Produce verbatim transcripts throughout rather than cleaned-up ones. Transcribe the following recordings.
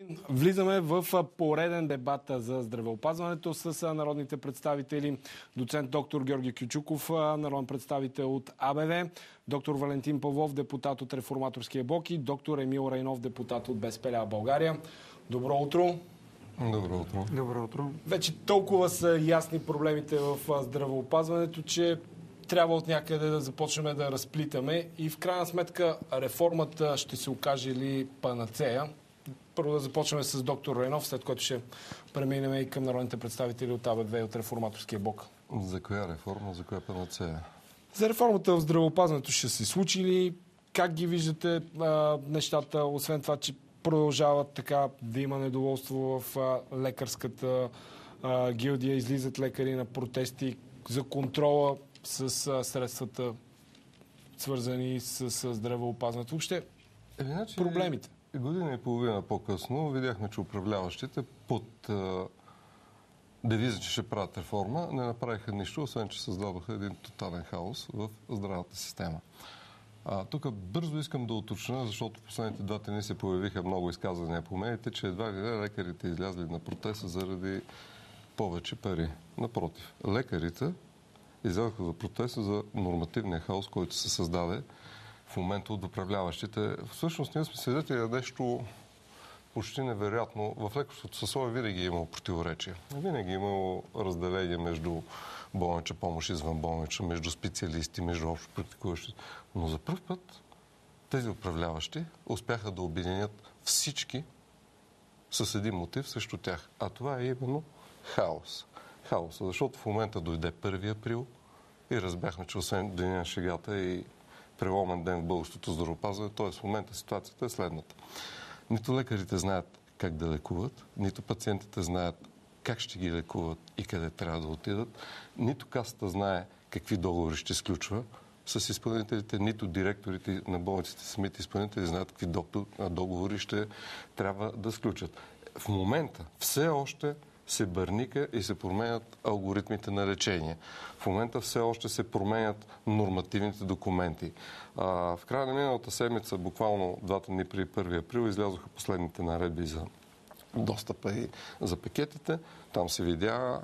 Влизаме в пореден дебат за здравеопазването с народните представители. Доцент доктор Георги Кючуков, народен представител от А Б В, доктор Валентин Павлов, депутат от Реформаторския блок и доктор Емил Райнов, депутат от Без П Л А България. Добро утро! Добро утро. Добро утро. Вече толкова са ясни проблемите в здравеопазването, че трябва от някъде да започнем да разплитаме и в крайна сметка реформата ще се окаже ли панацея? Първо да започнем с доктор Райнов, след което ще преминем и към народните представители от А Б В и от Реформаторския блок. За коя реформа, за коя панацея? За реформата в здравеопазването ще се случи ли? Как ги виждате а, нещата, освен това, че продължават така да има недоволство в а, лекарската а, гилдия, излизат лекари на протести за контрола с а, средствата, свързани с, с здравеопазването. Въобще, е, значи, проблемите. Година и половина по-късно видяхме, че управляващите под а, девиза, че ще правят реформа, не направиха нищо, освен че създадоха един тотален хаос в здравната система. А, тук бързо искам да уточня, защото в последните два дни се появиха много изказвания по медиите, че едва ли не лекарите излязли на протест заради повече пари. Напротив, лекарите излязоха за протест за нормативния хаос, който се създаде в момента от управляващите. Всъщност ние сме свидетели на нещо почти невероятно. В лекарството съсловие винаги е имало противоречия. Винаги е имало разделение между болнична помощ и извънболнична, между специалисти, между общо практикуващи. Но за пръв път тези управляващи успяха да обединят всички с един мотив срещу тях. А това е именно хаос. Хаос. Защото в момента дойде първи април и разбрахме, че освен деня на шегата и преломен ден в българското здравеопазване, т.е. в момента ситуацията е следната. Нито лекарите знаят как да лекуват, нито пациентите знаят как ще ги лекуват и къде трябва да отидат, нито Касата знае какви договори ще сключва с изпълнителите, нито директорите на болниците, самите изпълнители знаят какви договори ще трябва да сключат. В момента все още се бърника и се променят алгоритмите на лечение. В момента все още се променят нормативните документи. А, в края на миналата седмица, буквално двата дни преди първи април, излязоха последните наредби за достъпа и за пакетите. Там се видя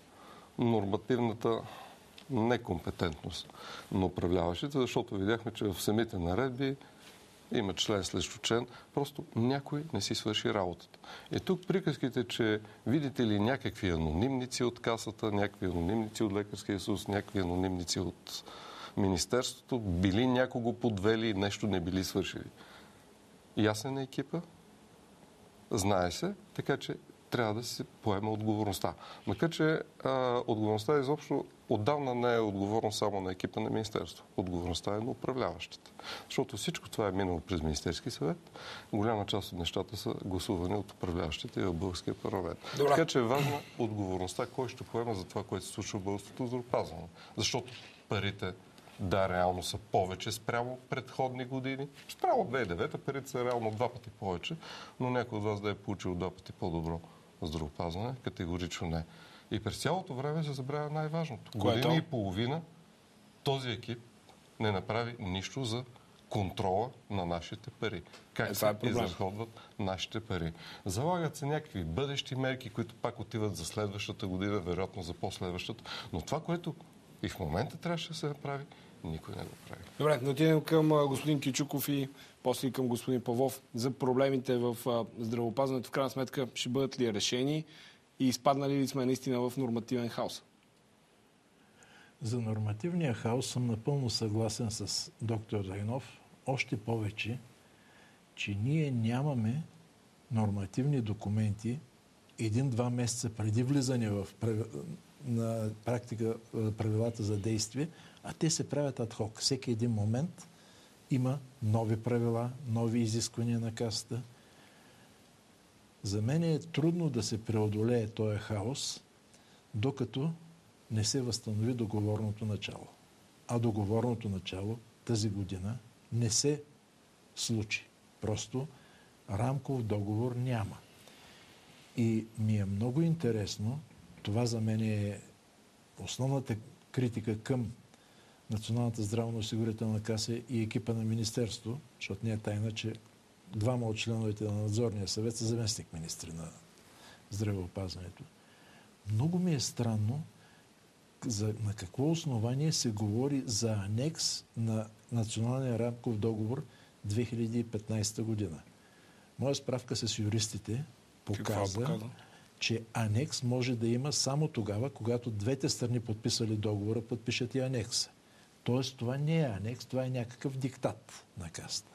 нормативната некомпетентност на управляващите, защото видяхме, че в самите наредби има член срещу член, просто някой не си свърши работата. И тук приказките, че видите ли някакви анонимници от Касата, някакви анонимници от Лекарския съюз, някакви анонимници от Министерството, били някого подвели и нещо не били свършили. Ясен е екипа, знае се, така че трябва да се поема отговорността. Макар че а, отговорността изобщо отдавна не е отговорност само на екипа на Министерство. Отговорността е на управляващите. Защото всичко това е минало през Министерски съвет. Голяма част от нещата са гласувани от управляващите и в българския парламент. Добре. Така че е важна отговорността, кой ще поема за това, което се случва в българското здравеопазване. Защото парите, да, реално са повече спрямо предходни години. Спрямо две хиляди и девета парите са реално два пъти повече, но някой от вас да е получил два пъти по-добро здравеопазване, категорично не. И през цялото време се забравя най-важното. Година и половина този екип не направи нищо за контрола на нашите пари. Как се е изразходват нашите пари. Залагат се някакви бъдещи мерки, които пак отиват за следващата година, вероятно за последващата. Но това, което и в момента трябваше да се направи, никой не го прави. Добре, да отидем към господин Кючуков и после към господин Павлов за проблемите в здравеопазването. В крайна сметка ще бъдат ли решени и изпаднали ли сме наистина в нормативен хаос? За нормативния хаос съм напълно съгласен с доктор Райнов. Още повече, че ние нямаме нормативни документи един-два месеца преди влизане в на практика правилата за действие, а те се правят адхок. Всеки един момент има нови правила, нови изисквания на Касата. За мен е трудно да се преодолее този хаос, докато не се възстанови договорното начало. А договорното начало тази година не се случи. Просто рамков договор няма. И ми е много интересно, това за мен е основната критика към Националната здравноосигурителна каса и екипа на Министерство, защото не е тайна, че двама от членовете на надзорния съвет са заместник министри на здравеопазването. Много ми е странно за, на какво основание се говори за анекс на Националния рамков договор две хиляди и петнадесета година. Моя справка с юристите показа, че анекс може да има само тогава, когато двете страни подписали договора, подпишат и анекса. Тоест това не е анекс, това е някакъв диктат на Касата.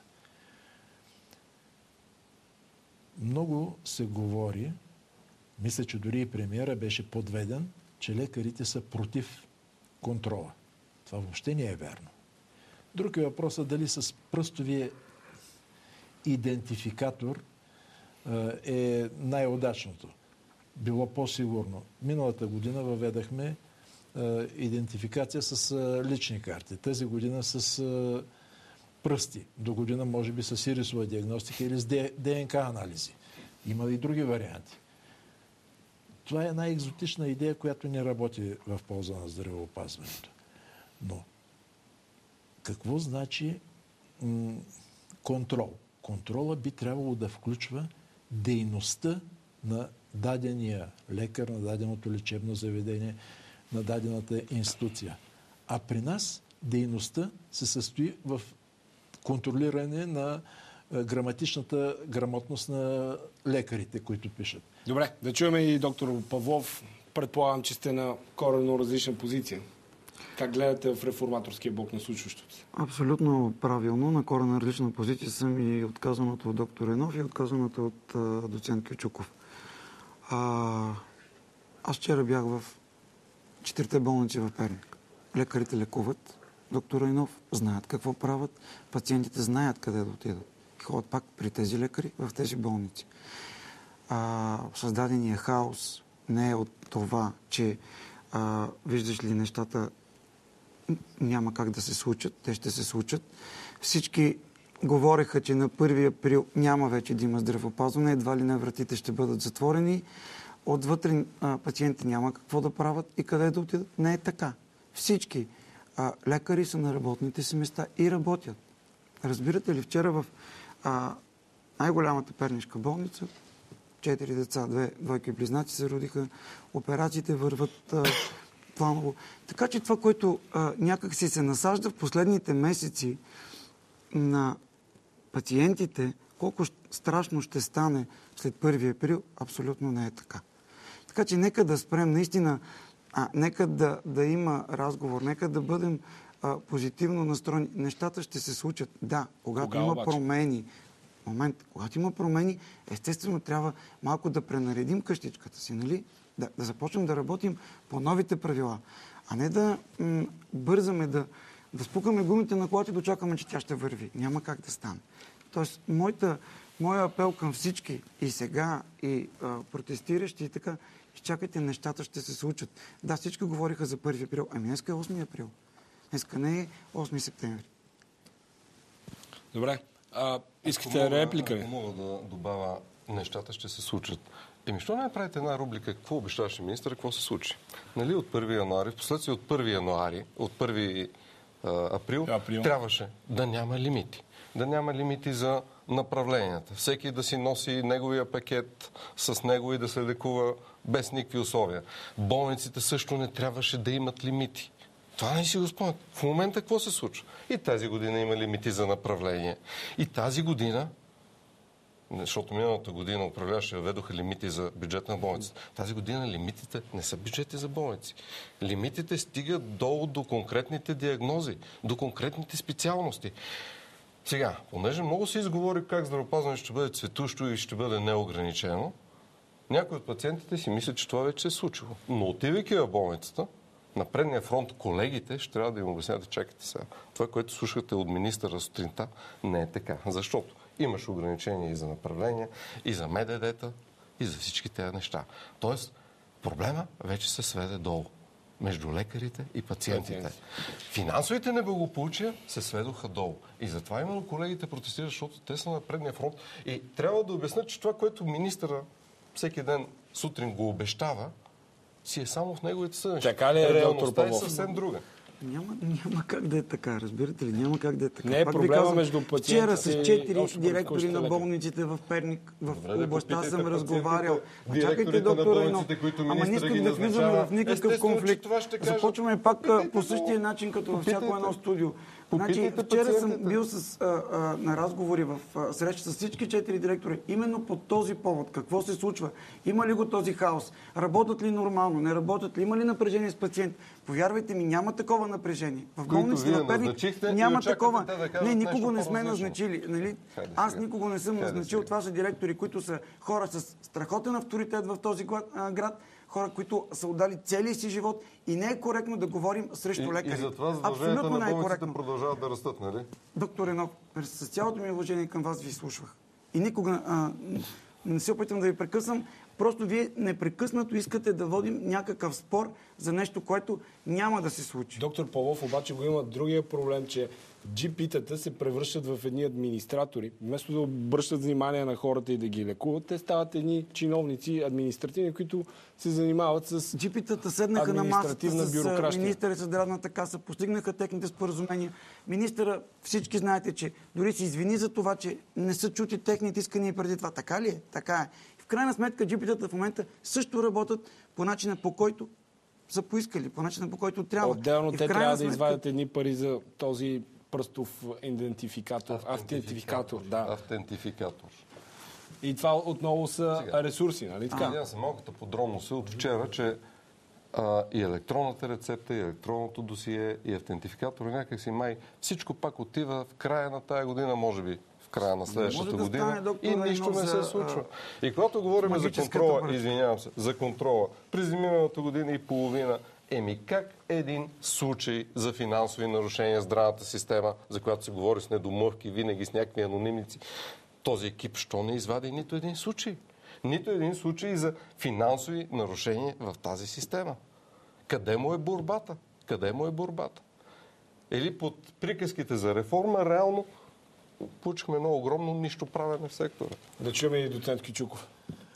Много се говори, мисля, че дори и премиера беше подведен, че лекарите са против контрола. Това въобще не е вярно. Друг е въпросът дали с пръстовия идентификатор е най-удачното. Било по-сигурно. Миналата година въведахме идентификация с лични карти. Тази година с пръсти. До година може би с ирисова диагностика или с ДНК анализи. Има и други варианти. Това е една екзотична идея, която не работи в полза на здравеопазването. Но какво значи м- контрол? Контрола би трябвало да включва дейността на дадения лекар, на даденото лечебно заведение, на дадената институция. А при нас дейността се състои в контролиране на граматичната грамотност на лекарите, които пишат. Добре, да чуем и доктор Павлов. Предполагам, че сте на коренно различна позиция. Как гледате в реформаторския блок на случващото се? Абсолютно правилно. На коренно различна позиция съм и отказаното от доктор Енов и отказаното от а, доцент Кючуков. А, аз вчера бях в четирите болници в Перник. Лекарите лекуват. Доктор Енов знаят какво правят. Пациентите знаят къде да отидат. Ходят пак при тези лекари в тези болници. А, създадения хаос не е от това, че а, виждаш ли нещата няма как да се случат. Те ще се случат. Всички говореха, че на първи април няма вече да има здравеопазване. Едва ли на вратите ще бъдат затворени. Отвътре а, пациентите няма какво да правят и къде да отидат. Не е така. Всички а, лекари са на работните си места и работят. Разбирате ли, вчера в а, най-голямата пернишка болница четири деца, две двойки близнаци се родиха, операциите върват а, планово. Така че това, което а, някак си се насажда в последните месеци на пациентите, колко страшно ще стане след първи април, абсолютно не е така. Така че нека да спрем наистина, а, нека да, да има разговор, нека да бъдем а, позитивно настроени. Нещата ще се случат. Да, когато Кога, има обаче? промени, момент, когато има промени, естествено трябва малко да пренаредим къщичката си, нали? Да, да започнем да работим по новите правила, а не да м- бързаме да, да спукаме гумите на колата и да очакваме, че тя ще върви. Няма как да стане. Тоест, моята, моя апел към всички и сега, и а, протестиращи и така, изчакайте, нещата ще се случат. Да, всички говориха за първи април, ами днеска е осми април. Днеска не е осми септември. Добре. А, искате реплика ли? Ако мога да добавя, нещата ще се случат. Еми, що не направите една рубрика, какво обещаваше министър, какво се случи? Нали, от първи януари, впоследствие от първи януари, от първи април, април, трябваше да няма лимити. Да няма лимити за направленията. Всеки да си носи неговия пакет с него и да се лекува без никакви условия. Болниците също не трябваше да имат лимити. Това не си го спомнят. В момента какво се случва? И тази година има лимити за направление. И тази година, защото миналата година управляващи въведоха лимити за бюджет на болницата. Тази година лимитите не са бюджети за болници. Лимитите стигат долу до конкретните диагнози, до конкретните специалности. Сега, понеже много се изговори как здравеопазване ще бъде цветущо и ще бъде неограничено, някои от пациентите си мислят, че това вече се е случило. Но отивайки в болницата, на предния фронт колегите ще трябва да им обяснят, чакайте сега. Това, което слушате от министъра сутринта, не е така. Защото имаш ограничения и за направления, и за МДД-та, и за всички тези неща. Тоест, проблема вече се сведе долу. Между лекарите и пациентите. Пациенти. Финансовите неблагополучия се сведоха долу. И затова именно колегите протестират, защото те са на предния фронт. И трябва да обяснят, че това, което министъра всеки ден сутрин го обещава, си е само в неговите съдънища. Така ли е, доктор Реалността е Павлов? съвсем друга. Няма, няма как да е така, разбирате ли? Няма как да е така. Не е Пак ви проблема казвам, между пациентите вчера с четири и директори на лекари. болниците в Перник, в Добре, да областта попитайте съм разговарял. пациентите, Чакайте, директорите на доктор Райнов, болниците, които ама не министъра искам ги да влизаме назначава. в никакъв Естествено, че конфликт. това ще кажат. Започваме пак Попитайте по го. същия начин, като във всяко Попитайте. едно студио. Значи, Попитайте вчера съм пациентите. бил с, а, а, на разговори в а, среща с всички четири директори, именно по този повод. Какво се случва? Има ли го този хаос? Работят ли нормално? Не работят ли? Има ли напрежение с пациент? Повярвайте ми, няма такова напрежение. В болниците вие в Перник назначихте и няма очаквате такова. те да кажат Не, никого нещо не сме по-различно. назначили. Нали? Хайде Аз сега. никого не съм Хайде назначил. сега. Това са директори, които са хора с страхотен авторитет в този гла- а, град. Хора, които са отдали целия си живот и не е коректно да говорим срещу И, лекари. и затова задълженията Абсолютно на не е болниците коректно. продължават да растат, нали? Доктор Райнов, с цялото ми уважение към вас ви слушвах. И никога а, не се опитвам да ви прекъсвам. Просто вие непрекъснато искате да водим някакъв спор за нещо, което няма да се случи. Доктор Павлов обаче го има другия проблем, че джи пи-тата се превръщат в едни администратори. Вместо да обръщат внимание на хората и да ги лекуват, те стават едни чиновници административни, които се занимават с джи пи-тата седнаха на масата административна с бюрокращия. министъра и здравната каса, постигнаха техните споразумения. Министъра, всички знаете, че дори се извини за това, че не са чути техните искания преди това. Така ли е? Така е. В крайна сметка джи пи-тата в момента също работят по начина, по който са поискали, по начина, по който трябва. Отделно И в те крайна трябва да сметка- извадят едни пари за този пръстов идентификатор, автентификатор. Да. Автентификатор. И това отново са Сега. ресурси, нали така? Видя се малката подробност от вчера, че а, и електронната рецепта, и електронното досие, и автентификатор, някакси май всичко пак отива в края на тая година, може би в края на следващата може да година стане, доктор и нищо Райнов, не за, се случва. а, И когато говорим за магическата контрола, бръчка. извинявам се, за контрола, през миналата година и половина, еми как един случай за финансови нарушения в здравната система, за която се говори с недомъвки, винаги с някакви анонимници, този екип що не извади нито един случай? Нито един случай за финансови нарушения в тази система. Къде му е борбата? Къде му е борбата? Или под приказките за реформа, реално получихме едно огромно нищо правене в сектора. Да чуем и доцент Кючуков.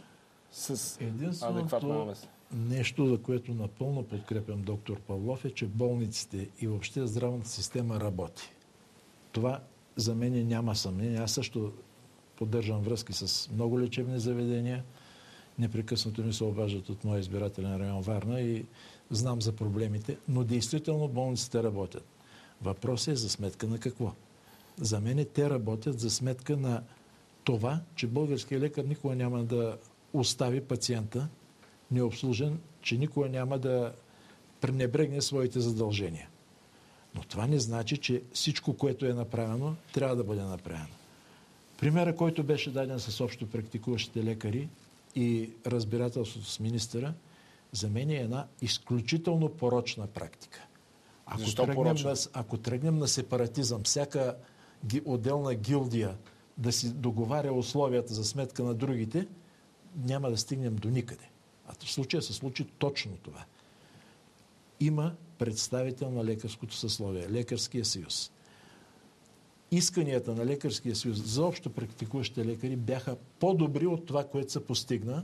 С адекватна Единственото намеса. нещо, за което напълно подкрепям доктор Павлов, е, че болниците и въобще здравната система работи. Това за мен няма съмнение. Аз също поддържам връзки с много лечебни заведения. Непрекъснато ми се обаждат от моя избирателен район Варна и знам за проблемите, но действително болниците работят. Въпросът е за сметка на какво? За мен те работят за сметка на това, че българският лекар никога няма да остави пациента необслужен, че никога няма да пренебрегне своите задължения. Но това не значи, че всичко, което е направено, трябва да бъде направено. Примера, който беше даден с общо практикуващите лекари и разбирателството с министъра, за мен е една изключително порочна практика. Ако, Защо тръгнем порочна? на, ако тръгнем на сепаратизъм, всяка ги, отделна гилдия да си договаря условията за сметка на другите, няма да стигнем до никъде. А в случая се случи точно това. Има представител на лекарското съсловие, Лекарския съюз. Исканията на Лекарския съюз за общо практикуващите лекари бяха по-добри от това, което се постигна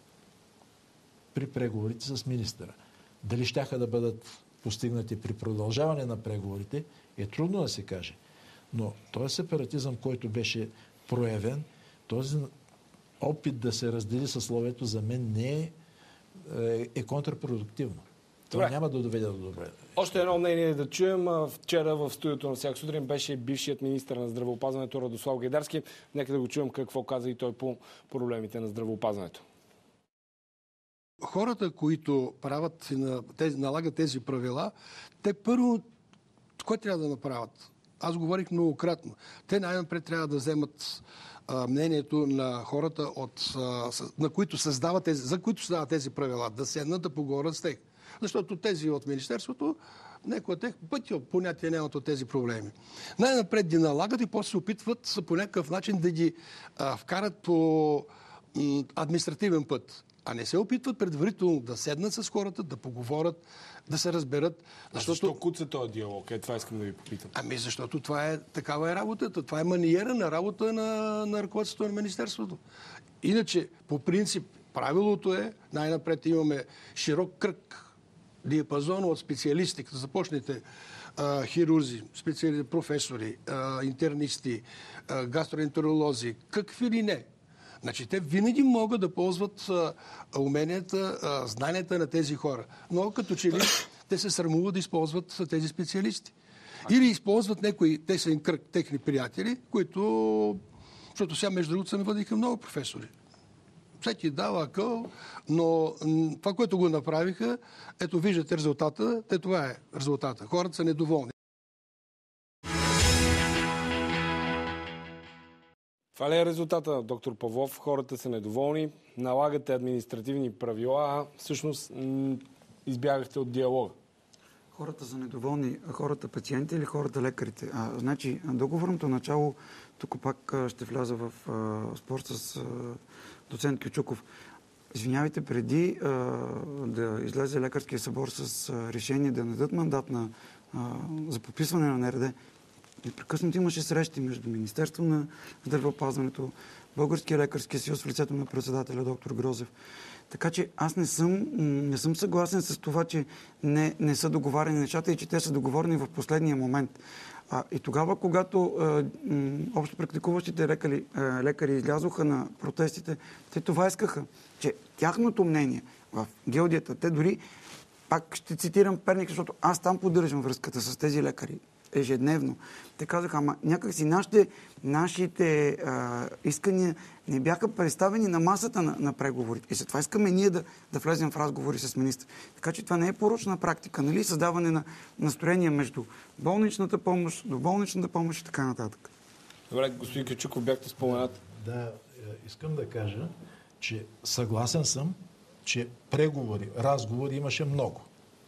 при преговорите с министъра. Дали щяха да бъдат постигнати при продължаване на преговорите, е трудно да се каже. Но този сепаратизъм, който беше проявен, този опит да се раздели съсловието, за мен не е, е, е контрпродуктивно. Това Добре. няма да доведе до добре. Още едно мнение да чуем. А, Вчера в студиото на Всяка сутрин беше бившият министър на здравеопазването Радослав Гайдарски. Нека да го чуем какво каза и той по проблемите на здравеопазването. Хората, които правят, тези, налагат тези правила, те първо, кое трябва да направят? Аз говорих многократно. Те най-напред трябва да вземат а, мнението на хората, от, а, на които създават тези, за които създават тези правила, да седнат да поговорят с тях. Защото тези от Министерството, някои от тях пъти понятие нямат от тези проблеми. Най-напред ги налагат и после се опитват по някакъв начин да ги а, вкарат по м, административен път. А не се опитват предварително да седнат с хората, да поговорят, да се разберат. Защото... Защо куца този диалог? Е, това искам да ви попитам. Ами защото това е, такава е работата. Това е маниера на работа на, на ръководството на Министерството. Иначе, по принцип, правилото е, най-напред имаме широк кръг, диапазон от специалисти, като започнете а, хирурзи, специали, професори, а, интернисти, а, гастроентеролози, какви ли не. Значи те винаги могат да ползват а, уменията, а, знанията на тези хора. Но като че ли те се срамуват да използват тези специалисти. Или използват някои, те са им кръг, техни приятели, които, защото сега между другото се навъдиха много професори. Всеки дава акъл, но това, което го направиха, ето виждате резултата, те това е резултата. Хората са недоволни. Това ли е резултата, доктор Павлов? Хората са недоволни, налагате административни правила, а всъщност м- избягахте от диалога. Хората са недоволни, хората пациенти или хората лекарите? А, значи, договорното начало, тук пак ще вляза в а, спор с а, доцент Кючуков. Извинявайте, преди а, да излезе лекарския събор с а, решение да не дадат мандат на, а, за подписване на Н Р Д, непрекъснато имаше срещи между Министерство на здравеопазването, Българския лекарски съюз в лицето на председателя доктор Грозев. Така че аз не съм, не съм съгласен с това, че не, не са договарени нещата и че те са договорени в последния момент. А, и тогава, когато а, м, общо практикуващите лекари, а, лекари излязоха на протестите, те това искаха, че тяхното мнение в гилдията, те дори, пак ще цитирам Перник, защото аз там поддържам връзката с тези лекари ежедневно. Те казаха, ама някакси нашите, нашите а, искания не бяха представени на масата на, на преговорите. И след това искаме ние да, да влезем в разговори с министър. Така че това не е порочна практика, нали? Създаване на настроение между болничната помощ, доболничната помощ и така нататък. Добре, господин Кючуков, бяхте споменат. Да, искам да кажа, че съгласен съм, че преговори, разговори имаше много.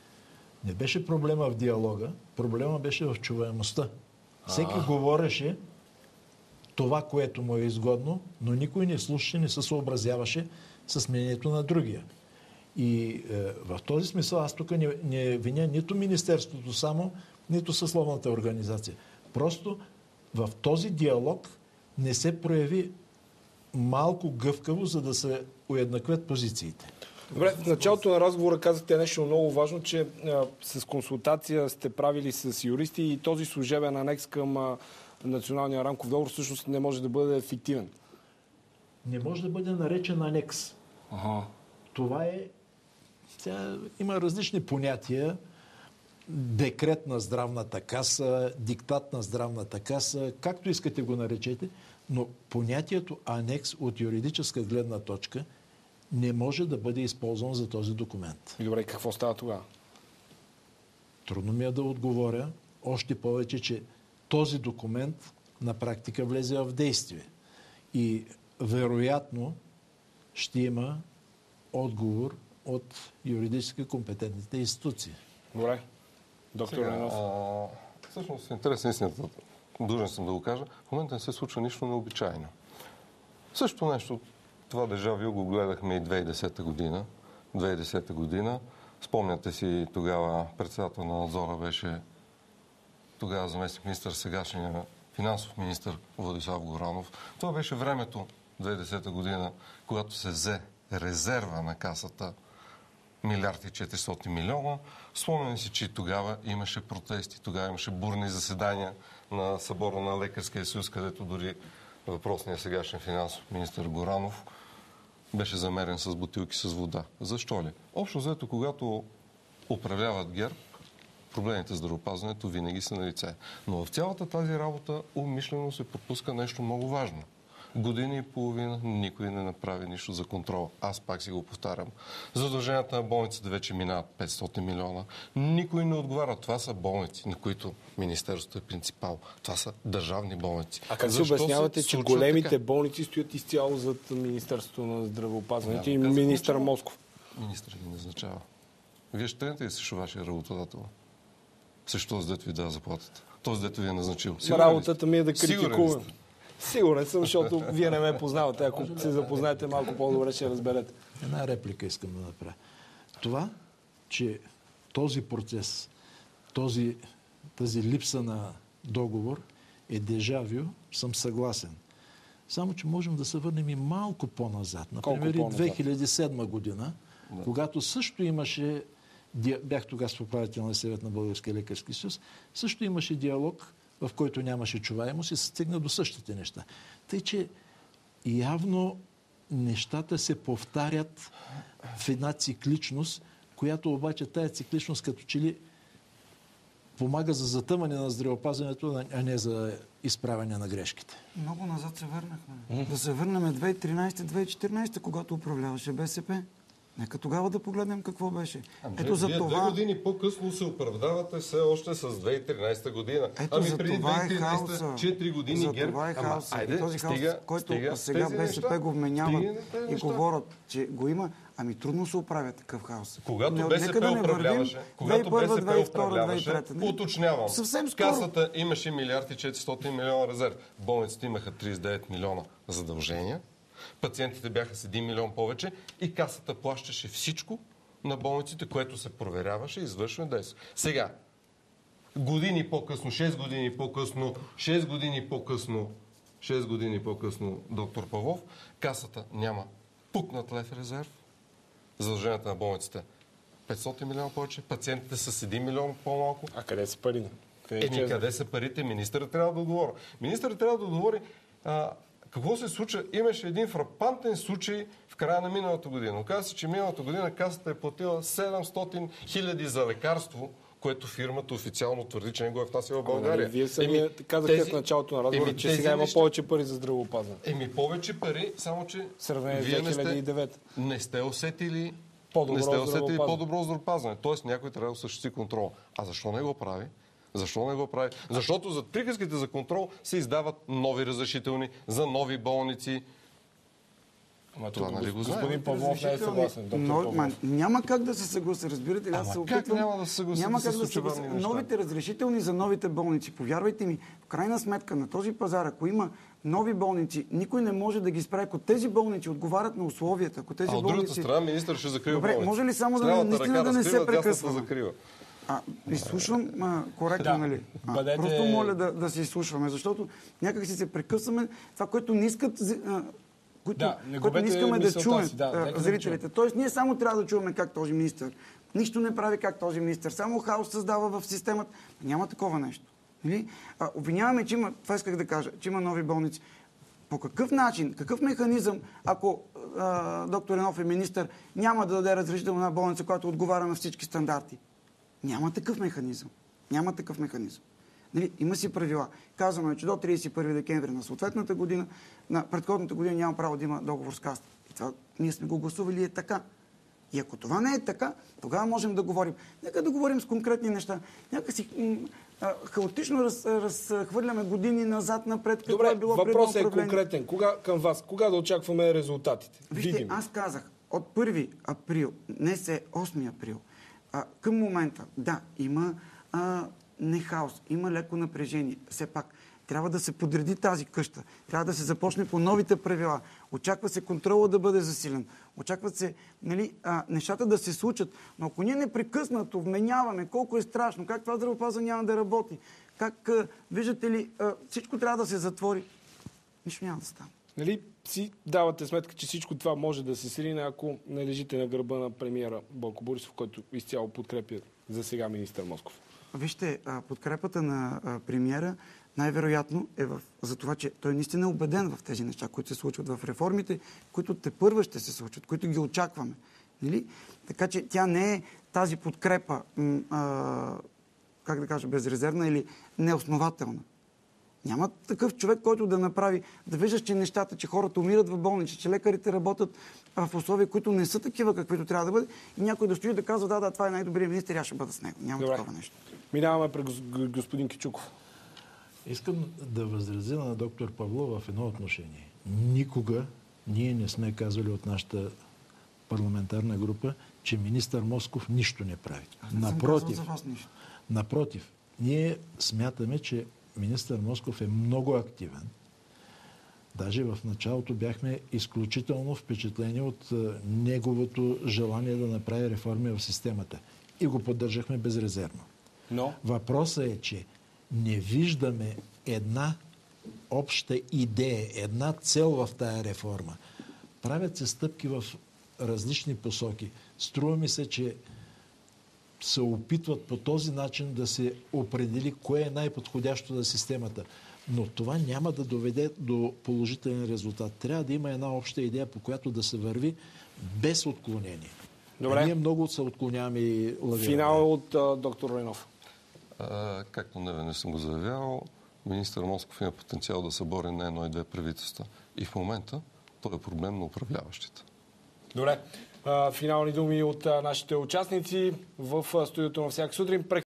Не беше проблема в диалога, проблема беше в чуваемостта. Всеки А-а. говореше това, което му е изгодно, но никой не слушаше, не се съобразяваше с мнението на другия. И е, в този смисъл аз тук не, не виня нито Министерството само, нито съсловната организация. Просто в този диалог не се прояви малко гъвкаво, за да се уеднаквят позициите. Добре, в началото на разговора казахте нещо много важно, че а, с консултация сте правили с юристи и този служебен анекс към а, националния рамков договор всъщност не може да бъде ефективен. Не може да бъде наречен анекс. Ага. Това е... Тя, има различни понятия. Декрет на здравната каса, диктат на здравната каса, както искате го наречете, но понятието анекс от юридическа гледна точка не може да бъде използван за този документ. И добре, какво става тогава? Трудно ми е да отговоря. Още повече, че този документ на практика влезе в действие. И вероятно ще има отговор от юридически компетентните институции. Добре. Доктор Райнов. Всъщност, интересна истината. Длъжен съм да го кажа. В момента не се случва нищо необичайно. Също нещо, това дежавю го гледахме и две хиляди и десета година. две хиляди и десета година. Спомняте си, тогава председател на надзора беше тогава заместник министър, сегашния финансов министър Владислав Горанов. Това беше времето, две хиляди и десета година, когато се взе резерва на касата милиард и четиристотин милиона. Спомням си, че тогава имаше протести, тогава имаше бурни заседания на събора на Лекарския съюз, където дори въпросният сегашен финансов министър Горанов беше замерен с бутилки с вода. Защо ли? Общо взето, когато управляват ГЕРБ, проблемите с здравеопазването винаги са на лице. Но в цялата тази работа умишлено се пропуска нещо много важно. Година и половина никой не направи нищо за контрол. Аз пак си го повтарям. Задълженията на болниците вече минават петстотин милиона. Никой не отговаря. Това са болници, на които Министерството е принципал. Това са държавни болници. А как се обяснявате, че големите така? болници стоят изцяло зад Министерството на здравеопазването да, и министър Москов? Министър ги назначава. Вие ще тръгнете ли срещу вашия работодател? Срещу този, дето ви дава заплатата. Този, дето ви е назначил. Работата ми е да критикувам. Сигурен съм, защото вие не ме познавате. Ако се запознаете малко по-добре, ще разберете. Една реплика искам да направя. Това, че този процес, този, тази липса на договор е дежавю, съм съгласен. Само, че можем да се върнем и малко по-назад. Например, и две хиляди и седма година, да. когато също имаше бях тогава в управителния съвет на Българския лекарски съюз, също имаше диалог, в който нямаше чуваемост и се стигна до същите неща. Тъй, че явно нещата се повтарят в една цикличност, която обаче тая цикличност като че ли помага за затъмане на здравеопазването, а не за изправяне на грешките. Много назад се върнахме. Mm. Да се върнем две хиляди и тринадесета - две хиляди и четиринадесета, когато управляваше БСП. Нека тогава да погледнем какво беше. Ами, Ето за вие това... две години по-късно се оправдавате все още с две хиляди и тринадесета година. Ето ами за преди това две хиляди и е тринадесета, хаоса. четири години за ГЕРБ. това е Ама, хаоса. айде, И този хаос, стига, който стига сега БСП неща. го вменяват и говорят, че го има, ами трудно се оправя такъв хаос. Когато Не, БСП да управляваше, когато БСП две хиляди и втора, управляваше, две хиляди и трета, уточнявам, съвсем скоро. Касата имаше милиард и четиристотин милиона резерв. Болниците имаха тридесет и девет милиона задължения, пациентите бяха с един милион повече и Касата плащаше всичко на болниците, което се проверяваше и извършване действие. Сега, години по-късно, шест години по-късно, шест години по-късно, шест години по-късно, доктор Павлов, Касата няма пукнат лев резерв, задълженията на болниците петстотин милиона повече, пациентите с един милион по-малко. А къде са парите? Еми, къде са парите? Министърът трябва да отговори. Министърът трябва да отговори а, какво се случва. Имаше един фрапантен случай в края на миналата година. Оказва се, че миналата година Касата е платила седемстотин хиляди за лекарство, което фирмата официално твърди, че не го е внасяла в България. Ами, вие сами казахте тези... в началото на разговора, че тези сега има неща... повече пари за здравеопазване. Еми повече пари, само че сравнение с вие две хиляди и девета. Не сте, не сте усетили по-добро не сте усетили здравеопазване. по-добро здравеопазване. Тоест някой трябва да осъществи контрол. А защо не го прави? Защо не го прави? Защото зад приказките за контрол се издават нови разрешителни за нови болници. Ама това нали го знаем? Господин Павлов не е съгласен. Доктор Но, Павлов. ма, няма как да се съгласи, разбирате ли? Аз Ама се как опитвам... няма да се съгласи Няма да как се да се случва съгласи. неща? Новите разрешителни за новите болници, повярвайте ми, в крайна сметка на този пазар, ако има нови болници, никой не може да ги справи. Ако тези болници отговарят на условията, ако тези А от болници... другата страна министър ще закрива Добре, болници. може ли само да, Лявата наистина ръка да не се разкрива, дясната прекъсваме? закрива. А, изслушвам а, коректно, Да. нали? А, Бъдете- Просто моля да, да се изслушваме, защото някак си се прекъсваме това, което не искат... А, които, Да, не което не губете искаме да мисълта чуем си, да, а, нека да зрителите. чуем. Тоест, ние само трябва да чуваме как този министър. Нищо не прави как този министър. Само хаос създава в системата. Няма такова нещо. Нали? А, обвиняваме, че има, това исках да кажа, че има нови болници. По какъв начин, какъв механизъм, ако а, доктор Енов е министър, няма да даде разрешително на болница, която отговаря на всички стандарти? Няма такъв механизъм. Няма такъв механизъм. Нали, има си правила. Казано е, че до тридесет и първи декември на съответната година, на предходната година няма право да има договор с Касата. И това ние сме го гласували и е така. И ако това не е така, тогава можем да говорим. Нека да говорим с конкретни неща. Нека си м- а, хаотично раз, разхвърляме години назад, напред, какво Добре, е било предно въпросът е управление. конкретен. Кога към вас? Кога да очакваме резултатите? Вижте, Видим. аз казах, от първи април, днес е осми април, а, към момента, да, има а, не хаос, има леко напрежение. Все пак, трябва да се подреди тази къща. Трябва да се започне по новите правила. Очаква се контрола да бъде засилен. Очакват се нали, а, нещата да се случат. Но ако ние непрекъснато вменяваме колко е страшно, как това здравеопазване няма да работи, как, а, виждате ли, а, всичко трябва да се затвори, нищо няма да стане. Нали си давате сметка, че всичко това може да се срине, ако не лежите на гърба на премиера Бойко Борисов, който изцяло подкрепя за сега министър Москов? Вижте, а, подкрепата на а, премиера най-вероятно е в, за това, че той наистина е убеден в тези неща, които се случват в реформите, които тепърва ще се случват, които ги очакваме. Нали? Така че тя не е тази подкрепа, м, а, как да кажа, безрезервна или неоснователна. Няма такъв човек, който да направи, да виждаш, че нещата, че хората умират в болници, че лекарите работят в условия, които не са такива, каквито трябва да бъде, и някой да стои да казва, да, да, това е най-добрият министър, аз ще бъда с него. Няма Добре. такова нещо. Минаваме през гос- господин Кючуков. Искам да възразя на доктор Павлов в едно отношение. Никога ние не сме казвали от нашата парламентарна група, че министър Москов нищо не прави. Аз не съм Напротив, казал за вас нищо. напротив, ние смятаме, че министър Москов е много активен. Даже в началото бяхме изключително впечатлени от а, неговото желание да направи реформи в системата. И го поддържахме безрезервно. Но Въпросът е, че не виждаме една обща идея, една цел в тая реформа. Правят се стъпки в различни посоки. Струва ми се, че се опитват по този начин да се определи кое е най-подходящо за системата. Но това няма да доведе до положителен резултат. Трябва да има една обща идея, по която да се върви без отклонение. Добре. А ние много се отклоняваме и лавираме. Финал от а, доктор Райнов. А, както не съм го заявявал, министър Москов има потенциал да събори на едно и две правителства. И в момента той е проблем на управляващите. Добре. А, финални думи от а, нашите участници в а, студиото на всяка сутрин.